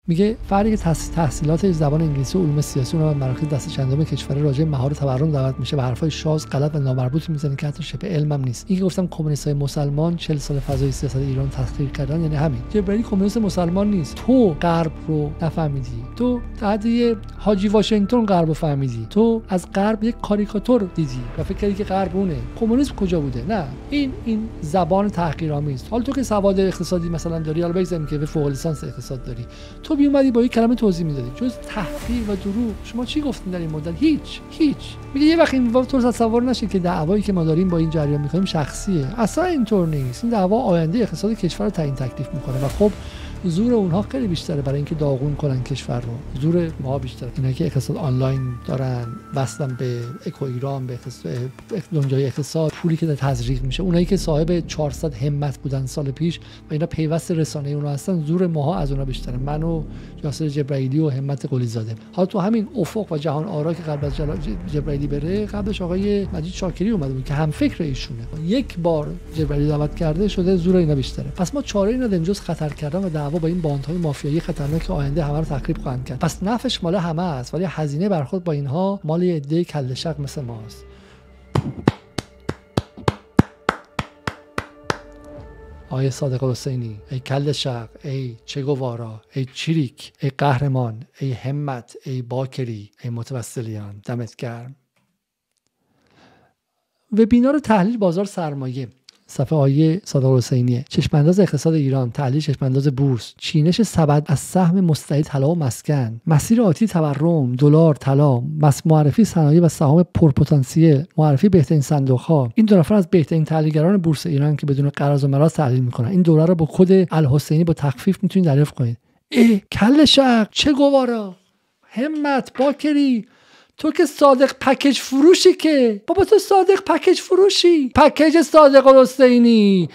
میگه فردی که تحصیلات زبان انگلیسی و علوم سیاسی اونم مراکز دست چندم کشور راجع به مهار تورم دعوت میشه و حرفای شاذ غلط و نامربوطی میزنه که حتی شبه علمم نیست. این که گفتم کمونیستای مسلمان 40 سال فضای سیاست ایران تحقیر کردن یعنی همین. جبرئیلی کمونیست مسلمان نیست. تو غرب رو نفهمیدی. تو تحت حاجی واشنگتن غرب رو فهمیدی. تو از غرب یک کاریکاتور دیدی و فکر کردی که غرب اونه. کمونیسم کجا بوده؟ نه، این زبان تحقیرآمیز. حالا تو که سواد اقتصادی مثلا داری، حالا بگذاریم که فوق لیسانس اقتصاد داری، تو بیومدی با یک کلمه توضیح میدادی جز تحقیر و دروغ شما چی گفتین در این مدت؟ هیچ. میگه یه وقت این تو تصور نشه که دعوایی که ما داریم با این جریان میکنیم شخصیه. اصلا اینطور نیست. این دعوا آینده اقتصاد کشور رو تعیین تکلیف میکنه و خب زور اونها خیلی بیشتره برای اینکه داغون کنن کشور رو. زور ما بیشتره. اینا که اقتصاد آنلاین دارن، وصلن به اکو ایران، به دنیای اقتصاد، پولی که تزریق میشه، اونایی که صاحب 400 همت بودن سال پیش و اینا پیوست رسانه اونها هستن، زور ماها از اونها بیشتره. من و یاسر جبرائیلی و همت قلی زاده. حالا تو همین افق و جهان آرا که قبل از جبرائیلی بره، قبلش آقای مجید شاکری اومده بود که هم فکر ایشونه. یک بار جبرائیلی دعوت کرده شده زور اینا بیشتره. پس ما چاره‌ای نداریم جز خطر کردن و دعوا با این باندهای مافیایی خطرناک آینده همه رو تخریب خواهند کرد. پس نفعش مال همه است، ولی هزینه برخورد با اینها مال یه عده کله شق مثل ماست. آیه صادق حسینی، ای کله شق، ای چه گوارا، ای چیریک، ای قهرمان، ای همت، ای باکری، ای متوسلیان، دمت گرم. وبینار تحلیل بازار سرمایه، صفحه آیه صادق حسینیه. چشمانداز اقتصاد ایران، تحلیل چشمانداز بورس، چینش سبد از سهم مستعد طلا و مسکن، مسیر آتی تورم، دلار، طلا، معرفی صنایع و سهام پرپتانسیل، معرفی بهترین صندوق‌ها. این دو نفر از بهترین تحلیلگران بورس ایران که بدون قراض و مراز تحلیل میکنن. این دوره رو با کد الحسینی با تخفیف میتونید دریافت کنید. ای کله شق، چه گوارا، همت، باکری، تو که صادق پکیج فروشی، که بابا تو صادق پکیج فروشی. پکیج صادق حسینی،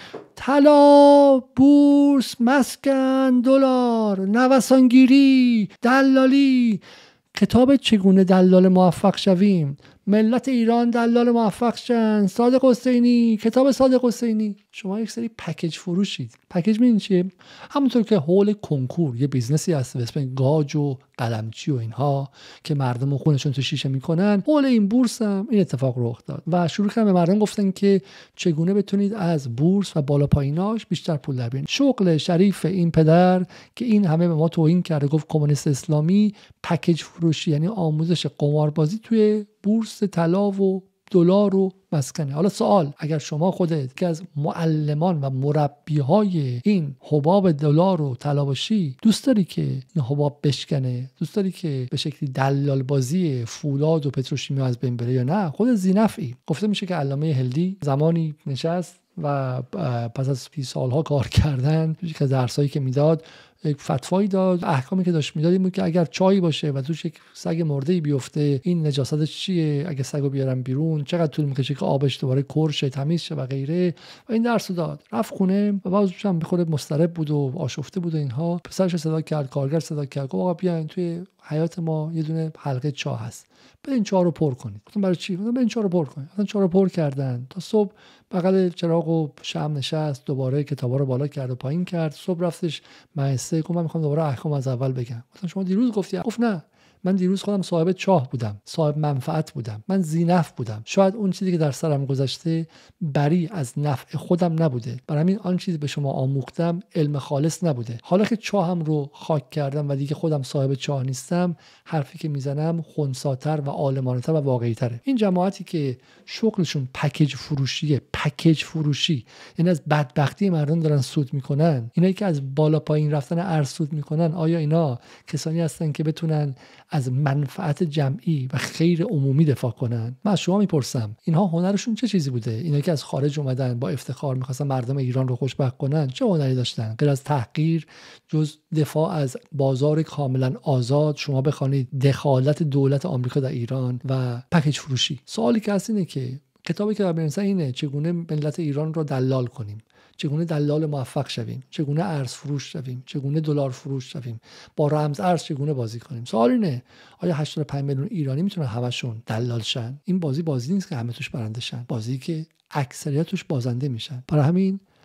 طلا، بورس، مسکن، دلار، نوسانگیری، دلالی. کتاب چگونه دلال موفق شویم، ملت ایران دلال موفق شن، صادق حسینی، کتاب صادق حسینی. شما یک سری پکیج فروشید. پکیج می‌دونید چیه؟ همونطور که حول کنکور یه بیزنسی هست به اسم گاج و قلمچی و اینها که مردم خونشون تو شیشه میکنن، حول این بورس هم این اتفاق رخ داد و شروع کردن به مردم گفتن که چگونه بتونید از بورس و بالا پاییناش بیشتر پول در بیارید. شغل شریف این پدر که این همه به ما توهین کرده، گفت کمونیست اسلامی، پکیج فروشی یعنی آموزش قماربازی توی بورس طلا و دلار و مسکنه. حالا سوال، اگر شما خودت که از معلمان و مربیهای این حباب دلار و طلا باشی، دوست داری که این حباب بشکنه؟ دوست داری که به شکلی دلال بازی فولاد و پتروشیمی از بین بره یا نه؟ خود ذینفعی گفته میشه که علامه هلدی زمانی نشست و پس از 20 سالها کار کردن که درسایی که میداد یک فتوایی داد. احکامی که داشت میداد این بود که اگر چای باشه و توش یک سگ مرده‌ای بیفته، این نجاستش چیه؟ اگه سگو بیارن بیرون چقدر طول میکشه که آبش دوباره کرشه تمیز شه و غیره. و این درسو داد. رفت خونه و بعضش هم به خود مضطرب بود و آشفته بود و اینها. پسرش صدا کرد، کارگر صدا کرد، گفت آقا بیاین توی حیات ما یه دونه حلقه چاه هست، برین چاه رو پر کنید. گفتم برای چی؟ گفتم برین چاه رو پر کنید. گفتم چاه رو پر کردن تا صبح بغل چراغ و شمع نشست، دوباره کتابا رو بالا کرد و پایین کرد. صبح رفتش مدرسه، گفتم من میخوام دوباره احکام از اول بگم. گفتم شما دیروز گفتی. گفت نه، من دیروز خودم صاحب چاه بودم، صاحب منفعت بودم، من ذینفع بودم. شاید اون چیزی که در سرم گذشته بری از نفع خودم نبوده، برای همین آن چیزی به شما آموختم علم خالص نبوده. حالا که چاهم رو خاک کردم و دیگه خودم صاحب چاه نیستم، حرفی که میزنم خنثاتر و عالمانه‌تر و واقعی‌تره. این جماعتی که شغلشون پکیج فروشیه، پکیج فروشی یعنی از بدبختی مردم دارن سود میکنن، اینایی که از بالا پایین رفتن ارز سود میکنن، آیا اینا کسانی هستن که بتونن از منفعت جمعی و خیر عمومی دفاع کنن؟ من از شما میپرسم اینها هنرشون چه چیزی بوده؟ اینا که از خارج اومدن با افتخار میخواستن مردم ایران رو خوشبخت کنن، چه هنری داشتن غیر از تحقیر، جز دفاع از بازار کاملا آزاد؟ شما بخوانید دخالت دولت آمریکا در ایران و پکیج فروشی. سوالی که هست اینه که کتابی که بنویسن اینه چگونه ملت ایران رو دلال کنیم، چگونه دلال موفق شویم، چگونه ارز فروش شویم، چگونه دلار فروش شویم، با رمز ارز چگونه بازی کنیم. سوال اینه آیا 85 میلیون ایرانی میتونن همشون دلال شن؟ این بازی نیست که همه توش برنده شن، بازی که اکثریت توش بازنده میشن. برای همین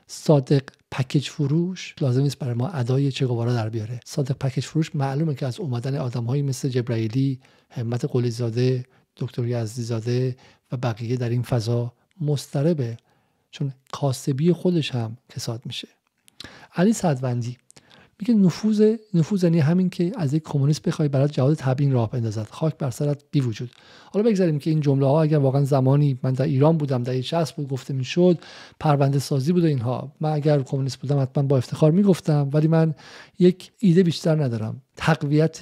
صادق پکیج فروش لازم نیست برای ما ادای چه گوارا در بیاره. صادق پکیج فروش معلومه که از اومدن آدم‌هایی مثل جبرائیلی، همت قلی زاده، دکتر یزدی زاده و بقیه در این فضا مضطربه، چون کاسبی خودش هم کساد میشه. علی سعدوندی میگه نفوذ یعنی همین که از یک کمونیست بخوای برات جهاد تبیین راه بندازد، خاک بر سرت بی وجود. حالا بگذاریم که این جمله ها اگر واقعا زمانی من در ایران بودم در 60 بود گفته میشد، پرونده سازی بود اینها، من اگر کمونیست بودم حتما با افتخار میگفتم، ولی من یک ایده بیشتر ندارم. تقویت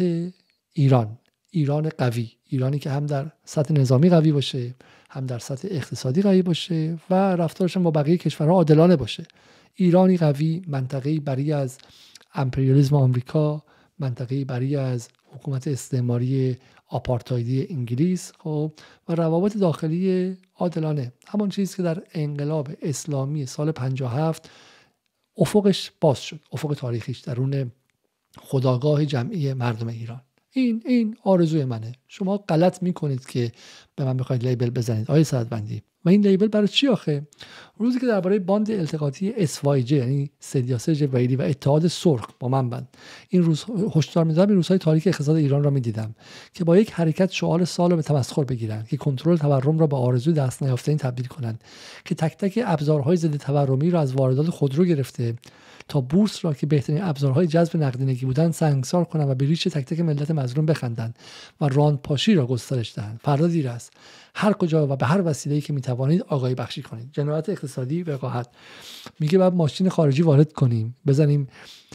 ایران قوی، ایرانی که هم در سطح نظامی قوی باشه، هم در سطح اقتصادی قوی باشه و رفتارش با بقیه کشورها عادلانه باشه. ایرانی قوی، منطقه‌ای بری از امپریالیسم آمریکا، منطقه‌ای بری از حکومت استعماری آپارتایدی انگلیس، خب، و روابط داخلی عادلانه. همان چیزی که در انقلاب اسلامی سال 57 افقش باز شد، افق تاریخیش درون خودآگاه جمعی مردم ایران. این آرزوی منه. شما غلط میکنید که به من بخواید لیبل بزنید آقای سعدوندی. و این لیبل برای چی آخه؟ روزی که درباره باند التقاطی SYJ یعنی سید یاسر جبرائیلی و اتحاد سرخ با من بند این روز هشدار می‌دادم، این روزهای تاریک اقتصاد ایران را می‌دیدم که با یک حرکت شعار سال را به تمسخر بگیرند، که کنترل تورم را به آرزوی دست نیافتنی تبدیل کنند، که تک تک ابزارهای ضد تورمی را از واردات خودرو گرفته تا بورس را که بهترین ابزارهای جذب نقدینگی بودند سنگسار کنند و به ریش تک تک ملت مظلوم بخندند و راندپاشی را گسترش دهند. فردا دیر است. هر کجا و به هر وسیله‌ای که میتوانید آگاهی بخشی کنید. جنایت اقتصادی وقاحت میگه بعد ماشین خارجی وارد کنیم، بزنیم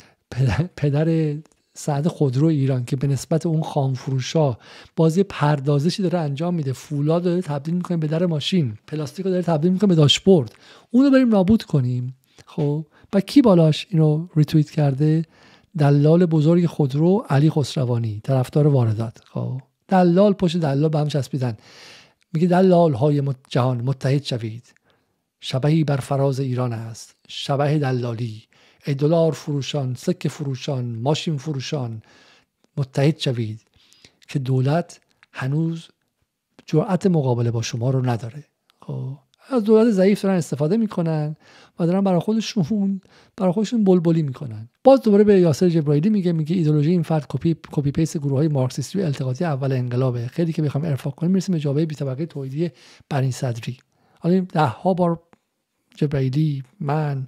پدر صنعت خودرو ایران که به نسبت اون خام فروشا بازی پردازشی داره انجام میده، فولاد داره تبدیل میکنه به در ماشین، پلاستیک رو داره تبدیل میکنه به داشبورد، اونو بریم نابود کنیم. خب و کی بالاش اینو ریتوییت کرده؟ دلال بزرگ خودرو علی خسروانی، طرفدار واردات. خب دلال پشت دلال به هم چسبیدن. میگه دلال های جهان متحد شوید، شبهی بر فراز ایران است، شبه دلالی، ای دلار فروشان، سکه فروشان، ماشین فروشان، متحد شوید که دولت هنوز جرأت مقابله با شما رو نداره. خب از دولت ضعیف دارن استفاده میکنن و دارن برای خودشون بلبلی میکنن. باز دوباره به یاسر جبرائیلی میگه ایدئولوژی این فرد کپی پیست گروه‌های مارکسیستی و التقاطی اول انقلابه. خیلی که بخوام ارفاق کنیم میرسیم به جامعه بی‌طبقه تولیدی بنی صدری. حالا 10 بار جبرائیلی، من،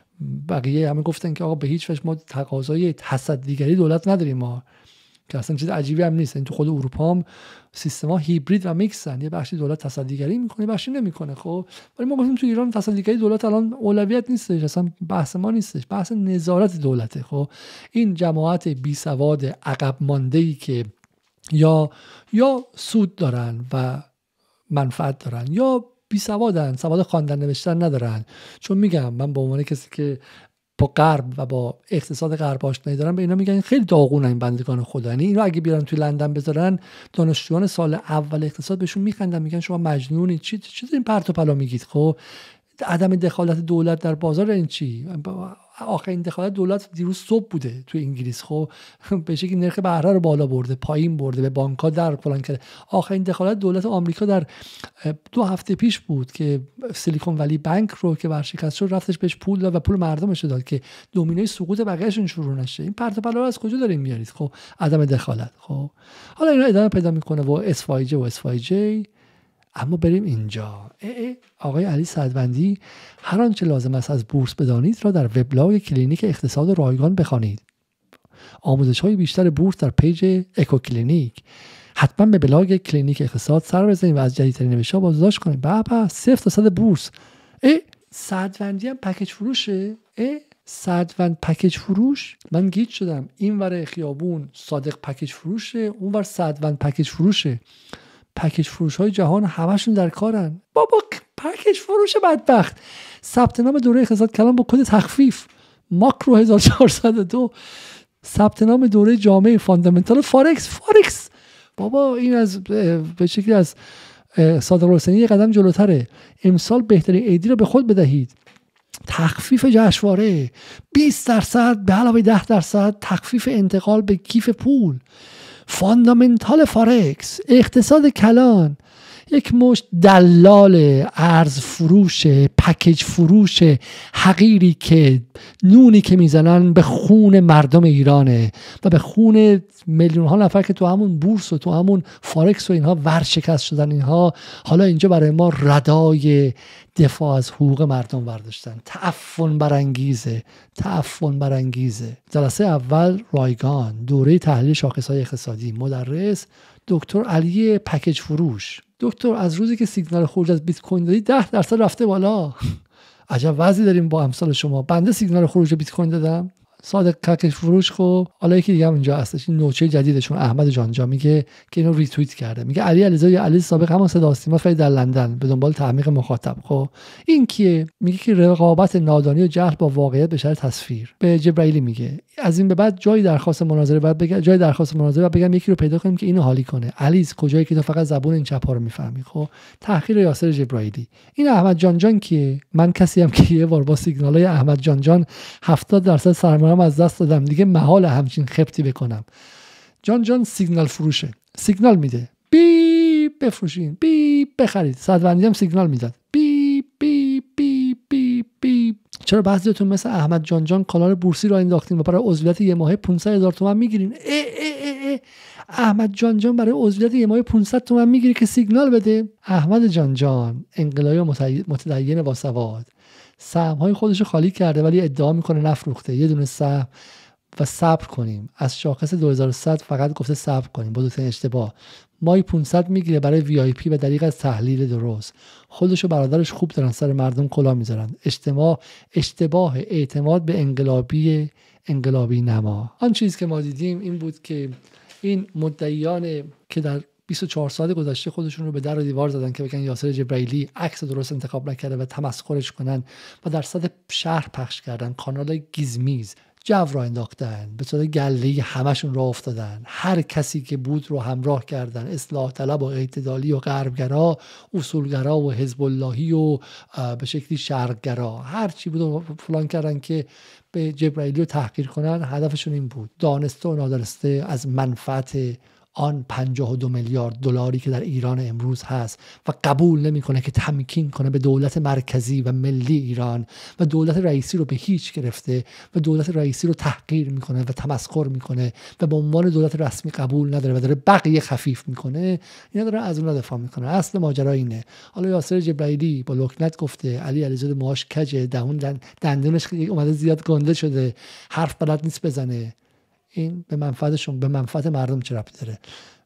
بقیه همه گفتن که آقا به هیچ وجه ما تقاضای تصدیگری دولت نداریم، ما که اصلا چیز عجیبی هم نیست. این تو خود اروپا هم سیستما هیبرید و میکسن، یه بخشی دولت تصدیگری میکنه، بخشی نمیکنه. خب ولی ما گفتیم تو ایران تصدیگری دولت الان اولویت نیستش، اصلا بحث ما نیستش، بحث نظارت دولته. خب این جماعت بی سواد عقب مانده‌ای که یا سود دارن و منفعت دارن یا بی سوادن، سواد خواندن نوشتن ندارن. چون میگم من به عنوان کسی که با غرب و با اقتصاد غرب آشنایی دارن به اینا میگن خیلی داغونه این بندگان خدا. یعنی اینو اگه بیارن توی لندن بذارن، دانشجویان سال اول اقتصاد بهشون میخندن، میگن شما مجنونی، چی این پرت و پلا میگید؟ خب عدم دخالت دولت در بازار این چی؟ آخرین دخالت دولت دیروز صبح بوده تو انگلیس. خب به شکلی نرخ بهره رو بالا برده، پایین برده، به بانک‌ها در فلان کرده. آخرین دخالت دولت آمریکا در 2 هفته پیش بود که سیلیکون ولی بانک رو که ورشکست شد رفتش بهش پول داد و پول مردمش داد که دومینوی سقوط بقیه‌شون شروع نشه. این پرت و پلا رو از کجا دارین میارید؟ خب عدم دخالت. خب حالا اینا ادامه پیدا میکنه و SYJ. اما بریم اینجا. آقای علی سعدوندی، هر آنچه لازم است از بورس بدانید را در وبلاگ کلینیک اقتصاد رایگان بخوانید. آموزش‌های بیشتر بورس در پیج اکو کلینیک. حتما به بلاگ کلینیک اقتصاد سر بزنید و از جدیدترین نوشته‌ها بازداشت کنید. بابا 0 تا 100 بورس. سعدوندی هم پکیج فروشه؟ سعدوند پکیج فروش؟ من گیج شدم. این ور خیابون صادق پکیج فروشه، اون ور سعدوند پکیج فروشه. پکیج فروش های جهان همشون در کارن. بابا پکیج فروش بدبخت. ثبت نام دوره اقتصاد کلان با کد تخفیف ماکرو 1402. ثبت نام دوره جامعه فاندامنتال فارکس. بابا این از به شکلی از صادق حسینی یه قدم جلوتره. امسال بهترین ایدی رو به خود بدهید. تخفیف جشنواره 20% به علاوه 10% تخفیف انتقال به کیف پول. فاندامنتال فارکس، اقتصاد کلان، یک مشت دلال ارز فروش، پکیج فروش حقیری که نونی که میزنن به خون مردم ایرانه و به خون میلیون ها نفر که تو همون بورس و تو همون فارکس و اینها ورشکست شدن. اینها حالا اینجا برای ما ردای دفاع از حقوق مردم برداشتن. تعفن برانگیزه. جلسه اول رایگان، دوره تحلیل شاخص‌های اقتصادی، مدرس دکتر علی پکیج فروش. دکتر از روزی که سیگنال خروج از بیت کوین دادی 10% رفته بالا. عجب وضعی داریم با امثال شما. بنده سیگنال خروج بیت کوین دادم. صادق پکیج فروش. خب حالا یکی دیگه هم اینجا هستش، این نوچه جدیدشون احمد جانجا میگه که اینو ریتوییت کرده، میگه علی علیزاده یا علی سابق همون صدا سیما فعلا در لندن به دنبال تعمیق مخاطب. خب این کیه؟ میگه که رقابت نادانی و جهل با واقعیت به شرط تصویر. به جبرائیلی میگه از این به بعد جای درخواست مناظره بعد بگم یکی رو پیدا کنیم که اینو حالی کنه. علیز کجایی که تو فقط زبون این چپا رو میفهمی. خب تحقیر یاسر جبرائیلی. این احمد جانجان کیه؟ من کسی هم که یه بار با سیگنالای احمد جانجان 70% سرمایه‌ام از دست دادم، دیگه محال همچین خبتی بکنم. جان سیگنال فروشه، سیگنال میده، بی بفروشین، بی بخرید. صدوندی هم سیگنال میداد، بی بی بی بی بی. چرا بعضیتون مثل احمد جان کانال بورسی رو انداختین و برای عضویت یه ماهه 500,000 تومان میگیرین؟ احمد جان برای عضویت یه ماهه 500 تومان میگیری که سیگنال بده؟ احمد جان انقلابی متدین با سواد، سهم‌های خودش رو خالی کرده ولی ادعا میکنه نفروخته. یه دونه سهم و صبر کنیم. از شاخص 2100 فقط گفته صبر کنیم. بزرگترین اشتباه. مای 500 میگیره برای وی آی پی و دریغ از تحلیل درست. خودش و برادرش خوب دارن سر مردم کلاه میذارن. اشتباه اعتماد به انقلابی نما. آن چیزی که ما دیدیم این بود که این مدعیان که در 24 سال گذشته خودشون رو به در و دیوار زدن که بگن یاسر جبرائیلی عکس درست انتخاب نکرده و تمسخرش کنن و در سطح شهر پخش کردن، کانال گیزمیز جو را انداختن، به صورت گله‌ای همشون راه افتادن، هر کسی که بود رو همراه کردن، اصلاح طلب و اعتدالی و غربگرا، اصولگرا و حزب اللهی و به شکلی شرقگرا، هر چی بود و فلان کردن که به جبرائیلی رو تحقیر کنن. هدفشون این بود، دانسته و نادانسته از منفعت آن 52 میلیارد دلاری که در ایران امروز هست و قبول نمیکنه که تمکین کنه به دولت مرکزی و ملی ایران و دولت رئیسی رو به هیچ گرفته و دولت رئیسی رو تحقیر میکنه و تمسخر میکنه و به عنوان دولت رسمی قبول نداره و داره بقیه خفیف میکنه. اینا داره از اون دفاع میکنه. اصل ماجرا اینه. حالا یاسر جبرائیلی با لکنت گفته علی علیزاده موهاش کجه، دندونش اومده زیاد گنده شده، حرف بلد نیست بزنه. این به منفعتشون، به منفعت مردم چه ربطی داره؟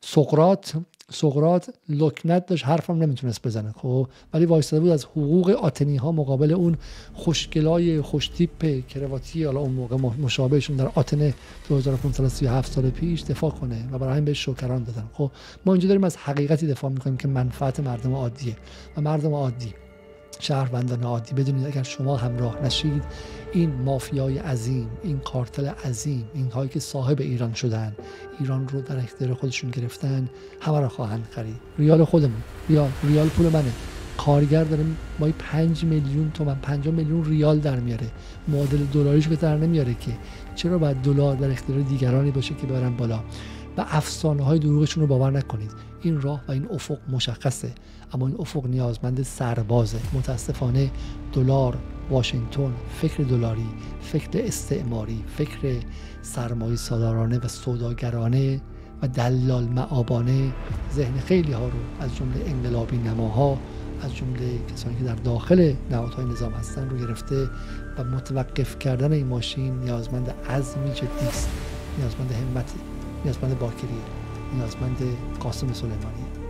سقراط لکنت داشت، حرفم نمیتونست بزنه. خب ولی وایساده بود از حقوق آتنی ها مقابل اون خوشگلای خوشتیپ کرواتی حالا اون موقع مشابهشون در آتن 2537 سال پیش دفاع کنه و برای همین بهش شوکران دادن. خب ما اینجا داریم از حقیقتی دفاع میکنیم که منفعت مردم عادیه و مردم عادی، شهروندان عادی، بدونید اگر شما همراه نشید این مافیای عظیم، این کارتل عظیم، این هایی که صاحب ایران شدن، ایران رو در اختیار خودشون گرفتن، همه رو خواهند خرید. ریال خودمون، ریال پول منه. کارگر داره مای 5 میلیون تومان، 5 میلیون ریال در میاره، معادل دلاریش که در نمیاره که. چرا باید دلار در اختیار دیگرانی باشه که ببرن بالا؟ و افسانه‌های دروغشون رو باور نکنید. این راه و این افق مشخصه، اما این افق نیازمند سربازه. متاسفانه دلار، واشنگتن، فکر دلاری، فکر استعماری، فکر سرمایه سالارانه و سوداگرانه و دلال معابانه ذهن خیلی ها رو از جمله انقلابی نماها، از جمله کسانی که در داخل نهادهای نظام هستن رو گرفته و متوقف کردن این ماشین نیازمند عزمی جدی است، نیازمند همت، نیازمند باکریه، نیازمند قاسم سلیمانی.